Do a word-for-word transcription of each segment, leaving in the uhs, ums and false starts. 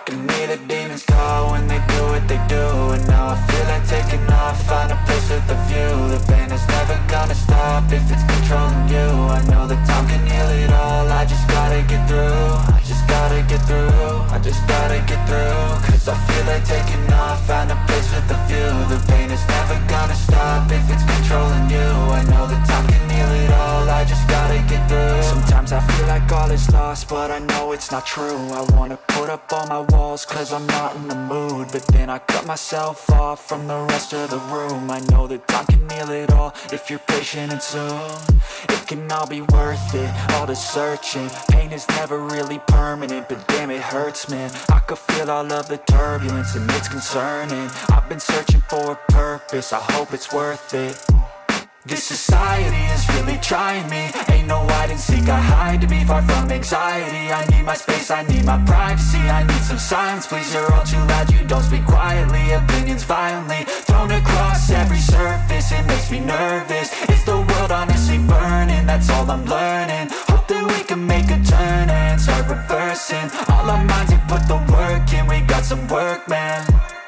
can hear the demons call when they do what they do. And now I feel like taking off, find a place with a view. The pain is never gonna stop if it's controlling you. I know that time can heal it all, I just gotta get through. I just gotta get through, I just gotta get through. Cause I feel like taking off, find a place with a view. The pain is never gonna stop if it's controlling you. I know that time can heal it all, I just gotta get through. Sometimes I feel like all is lost, but I know it's not true. I wanna put up all my walls cause I'm not in the mood, but then I cut myself off from the rest of the room. I know that time can heal it all if you're patient and soon. It can all be worth it, all the searching. Pain is never really permanent, but damn it hurts, man. I could feel all of the turbulence and it's concerning. I've been searching for a purpose, I hope it's worth it. This society is really trying me. Ain't no hide and seek, I hide to be far from anxiety. I need my space, I need my privacy. I need some silence, please, you're all too loud. You don't speak quietly, opinions violently thrown across every surface. It makes me nervous, is the world honestly burning? That's all I'm learning. Hope that we can make a turn and start reversing. All our minds have put the work in, we got some work, man.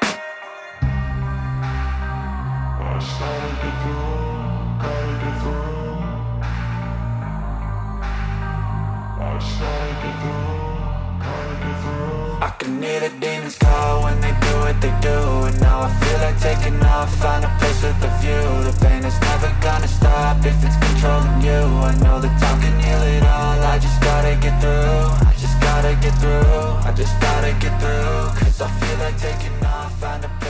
I started to do I can hear the demons call when they do what they do. And now I feel like taking off, find a place with a view. The pain is never gonna stop if it's controlling you. I know that time can heal it all, I just gotta get through. I just gotta get through, I just gotta get through. Cause I feel like taking off, find a